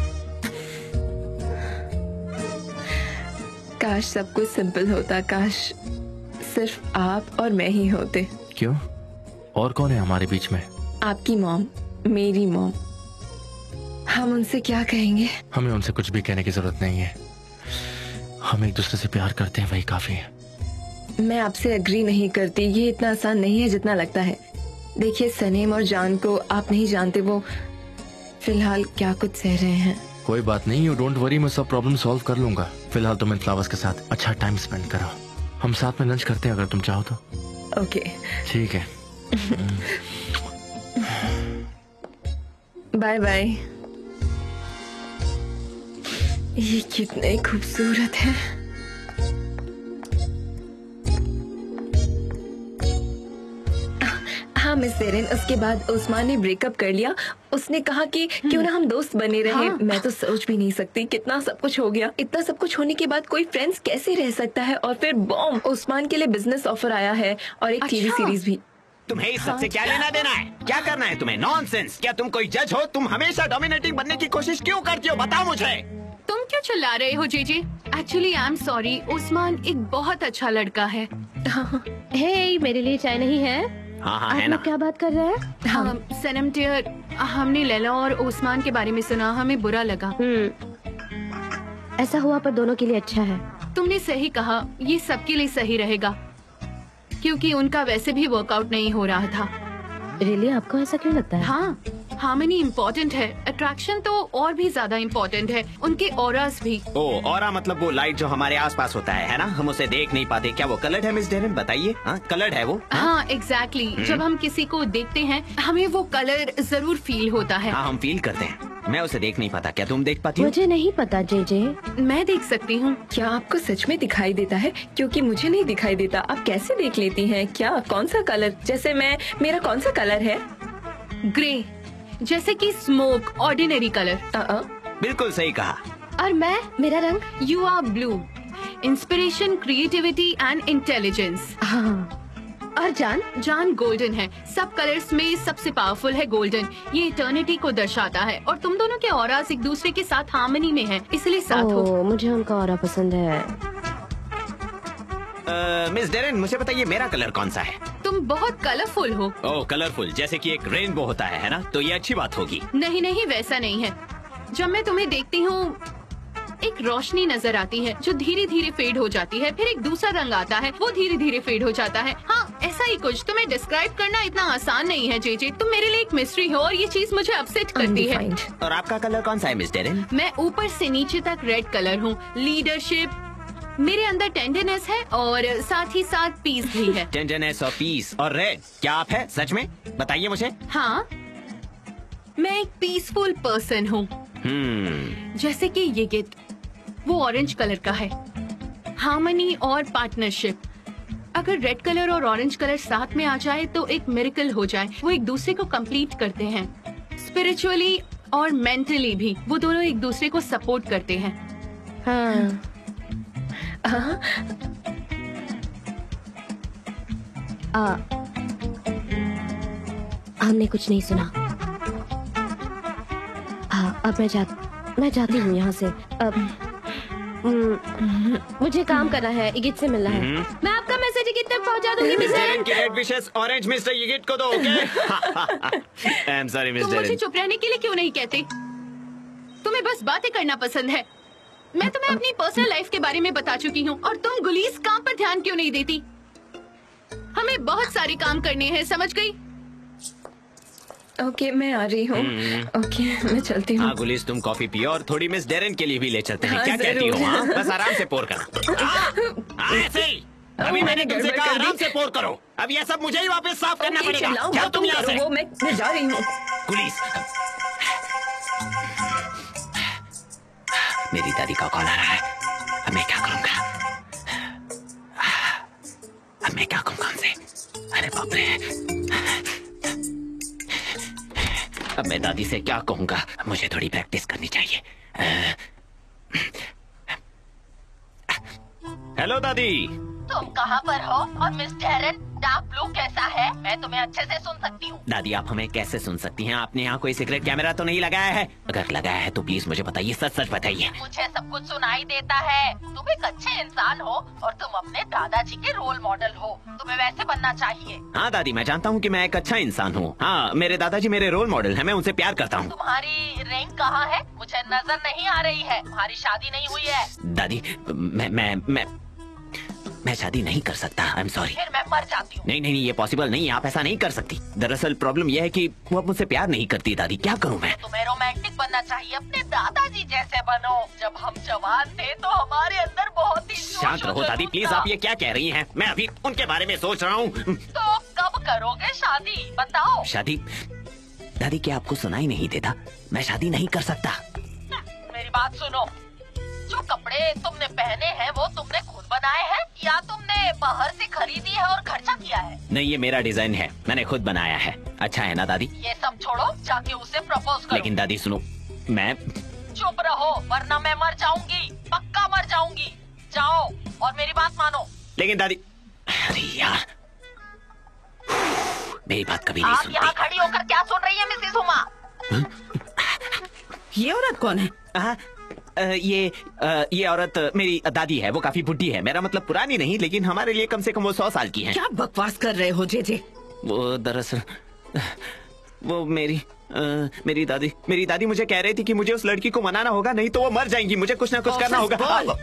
काश सब कुछ सिंपल होता, काश सिर्फ आप और मैं ही होते। क्यों? और कौन है हमारे बीच में? आपकी मॉम, मेरी मॉम। हम उनसे क्या कहेंगे? हमें उनसे कुछ भी कहने की जरूरत नहीं है। हम एक दूसरे से प्यार करते हैं, वही काफी है। मैं आपसे एग्री नहीं करती। ये इतना आसान नहीं है जितना लगता है। देखिए, सनीम और जान को आप नहीं जानते, वो फिलहाल क्या कुछ सह रहे हैं। कोई बात नहीं, यू डोंट वरी, मैं सब प्रॉब्लम सॉल्व कर लूंगा। फिलहाल तुम इन फ्लावर्स के साथ अच्छा टाइम स्पेंड करो। हम साथ में लंच करते हैं अगर तुम चाहो तो। ओके, ठीक है। Bye bye. ये कितने खूबसूरत है। हाँ मिस सेरेन, उसके बाद उस्मान ने ब्रेकअप कर लिया। उसने कहा कि क्यों ना हम दोस्त बने रहे। हाँ। मैं तो सोच भी नहीं सकती, कितना सब कुछ हो गया। इतना सब कुछ होने के बाद कोई फ्रेंड्स कैसे रह सकता है? और फिर बॉम, उस्मान के लिए बिजनेस ऑफर आया है और एक टीवी अच्छा। सीरीज भी। तुम्हें इस सबसे क्या लेना देना है? क्या करना है तुम्हें? नॉनसेंस। क्या तुम कोई जज हो? तुम हमेशा डोमिनेटिंग बनने की कोशिश क्यों करती हो? बताओ मुझे। तुम क्यों चिल्ला रहे हो जीजी? Actually I am sorry, Usman एक बहुत अच्छा लड़का है। हे, मेरे लिए चाय नहीं है? हाँ हाँ आप है ना। लोग क्या बात कर रहे हैं? हाँ सनम डियर, हमने लैला और उस्मान के बारे में सुना, हमें बुरा लगा। हम्म, ऐसा हुआ पर दोनों के लिए अच्छा है। तुमने सही कहा, ये सबके लिए सही रहेगा, क्योंकि उनका वैसे भी वर्कआउट नहीं हो रहा था। रियली? आपको ऐसा क्यों लगता है? हाँ, हार्मनी इम्पोर्टेंट है, अट्रैक्शन तो और भी ज्यादा इम्पोर्टेंट है, उनके ऑरास भी। ओ, ऑरा मतलब वो लाइट जो हमारे आसपास होता है, है ना? हम उसे देख नहीं पाते। क्या वो कलर्ड है मिस डेरेन? बताइए। हाँ, कलर्ड है वो? हाँ? हाँ एग्जैक्टली exactly. जब हम किसी को देखते हैं हमें वो कलर जरूर फील होता है। हाँ, हम फील करते हैं। मैं उसे देख नहीं पाता, क्या तुम देख पाती हो? मुझे नहीं पता जे जे। मैं देख सकती हूँ। क्या आपको सच में दिखाई देता है? क्योंकि मुझे नहीं दिखाई देता। आप कैसे देख लेती हैं? क्या कौन सा कलर? जैसे मैं, मेरा कौन सा कलर है? ग्रे, जैसे कि स्मोक, ऑर्डिनरी कलर। बिल्कुल सही कहा। और मैं, मेरा रंग? You are blue, inspiration, creativity and intelligence. हाँ। और जान? जान गोल्डन है। सब कलर्स में सबसे पावरफुल है गोल्डन। ये इटर्निटी को दर्शाता है और तुम दोनों के ऑरास एक दूसरे के साथ हार्मनी में हैं, इसलिए साथ हो। ओ, मुझे उनका ऑरा पसंद है। मिस डेरेन, मुझे बताइए मेरा कलर कौन सा है? तुम बहुत कलरफुल हो। ओह, कलरफुल, जैसे कि एक रेनबो होता है, है ना? तो ये अच्छी बात होगी। नहीं नहीं, वैसा नहीं है। जब मैं तुम्हें देखती हूँ एक रोशनी नजर आती है जो धीरे धीरे फेड हो जाती है, फिर एक दूसरा रंग आता है, वो धीरे धीरे फेड हो जाता है। हाँ, ऐसा ही कुछ। तुम्हें डिस्क्राइब करना इतना आसान नहीं है जेजे। तुम मेरे लिए एक मिस्ट्री हो और ये चीज मुझे अपसेट करती है। और आपका कलर कौन सा है मिस डेरेन? मैं ऊपर से नीचे तक रेड कलर हूँ। लीडरशिप, मेरे अंदर टेंडरनेस है और साथ ही साथ पीस भी है। टेंडरनेस और पीस और रेड, क्या आप है सच में? बताइए मुझे। हाँ, मैं एक पीसफुल पर्सन हूँ। हम्म जैसे कि ये गीत, वो ऑरेंज कलर का है। हार्मनी और पार्टनरशिप। अगर रेड कलर और ऑरेंज कलर साथ में आ जाए तो एक मिरेकल हो जाए। वो एक दूसरे को कंप्लीट करते हैं, स्पिरिचुअली और मेंटली भी। वो दोनों एक दूसरे को सपोर्ट करते हैं। हाँ। हाँ। आ, हमने कुछ नहीं सुना। हाँ, अब मैं जा मैं जाती हूँ यहाँ से। अब हम्म, मुझे काम करना है, इगित से मिलना है। मैं आपका मैसेज इगित तक पहुँचा दूंगी मिस डेरेन। की रेड विशेस ऑरेंज मिस्टर इगित को दो, okay? I am sorry miss तुम मुझे डेरेन। चुप रहने के लिए क्यों नहीं कहते? तुम्हें बस बातें करना पसंद है। मैं तुम्हें अपनी पर्सनल लाइफ के बारे में बता चुकी हूँ और तुम गुलीस काम पर ध्यान क्यों नहीं देती? हमें बहुत सारे काम करने हैं, समझ गई? ओके, मैं आ रही हूँ। ओके, मैं चलती हूँ। हाँ गुलिस, तुम कॉफी पियो और थोड़ी मिस डेरेन के लिए भी ले चलते हैं। हाँ, क्या कहती जरूर। हो? हाँ? बस आराम से पोर करना। हाँ, ऐसे ही। अभी मैंने तुमसे गड़बड़ कहा कर दी। आराम से पोर करो। अब ये सब मुझे ही वापस साफ करना ओके, पड़ेगा। चलाओ, जाओ हाँ, तुम तुम यहाँ करो से। वो, मैं मैं जा रही हूँ। गुलिस, मेरी दादी का कॉल आ रहा है। अब मैं क्या करूँगा? अब मैं क्या कहूँगा उनसे? अरे बाप रे, अब मैं दादी से क्या कहूँगा? मुझे थोड़ी प्रैक्टिस करनी चाहिए। हेलो दादी। तुम कहाँ पर हो? और मिस डेरेन, डार्क ब्लू कैसा है? मैं तुम्हें अच्छे से सुन सकती हूँ। दादी, आप हमें कैसे सुन सकती हैं? आपने यहाँ कोई सीक्रेट कैमरा तो नहीं लगाया है? अगर लगाया है तो प्लीज मुझे बताइए, सच सच बताइए। मुझे सब कुछ सुनाई देता है। तुम एक अच्छे इंसान हो और तुम अपने दादाजी के रोल मॉडल हो। तुम्हें वैसे बनना चाहिए। हाँ दादी, मैं जानता हूँ कि मैं एक अच्छा इंसान हूँ। हाँ, मेरे दादाजी मेरे रोल मॉडल हैं, मैं उनसे प्यार करता हूँ। तुम्हारी रिंग कहाँ है? मुझे नजर नहीं आ रही है। तुम्हारी शादी नहीं हुई है। दादी, मैं मैं मैं मैं शादी नहीं कर सकता। I am sorry. फिर मैं मर जाती हूँ। नहीं नहीं ये पॉसिबल नहीं है, आप ऐसा नहीं कर सकती। दरअसल प्रॉब्लम यह है कि वो अब मुझसे प्यार नहीं करती। दादी, क्या करूँ मैं? तुम्हें रोमांटिक बनना चाहिए, अपने दादाजी जैसे बनो। जब हम जवान थे तो हमारे अंदर बहुत ही जोश शांत रहो और दादी, जुनून प्लीज। था। आप ये क्या कह रही हैं? मैं अभी उनके बारे में सोच रहा हूँ। तो कब करोगे शादी? बताओ। शादी? दादी, क्या आपको सुनाई नहीं देता? मैं शादी नहीं कर सकता। मेरी बात सुनो, जो कपड़े तुमने पहने हैं वो तुमने खुद बनाए हैं या तुमने बाहर से खरीदी है और खर्चा किया है? नहीं, ये मेरा डिजाइन है, मैंने खुद बनाया है। अच्छा है ना दादी? ये सब छोड़ो, जाके उसे प्रपोज करो। लेकिन दादी सुनो, मैं चुप रहो वरना मैं मर जाऊंगी, पक्का मर जाऊंगी। जाओ और मेरी बात मानो। लेकिन दादी, अरे यार, मेरी बात कभी नहीं आप सुनती। यहाँ खड़ी होकर क्या सुन रही है मिसेस हुमा? ये औरत कौन है? आ, आ, ये आ, ये औरत मेरी दादी है। वो काफी बुढ़ी है, मेरा मतलब पुरानी नहीं, लेकिन हमारे लिए कम से कम वो सौ साल की है। क्या बकवास कर रहे हो जेजे? वो दरअसल वो मेरी आ, मेरी दादी मेरी दादी मुझे कह रही थी कि मुझे उस लड़की को मनाना होगा, नहीं तो वो मर जाएंगी। मुझे कुछ ना कुछ करना होगा। बोल।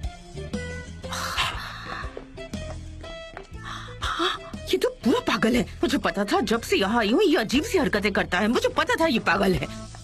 ये तो पूरा पागल है। मुझे पता था, जब से यहाँ आई हूँ ये अजीब सी हरकतें करता है। मुझे पता था ये पागल है।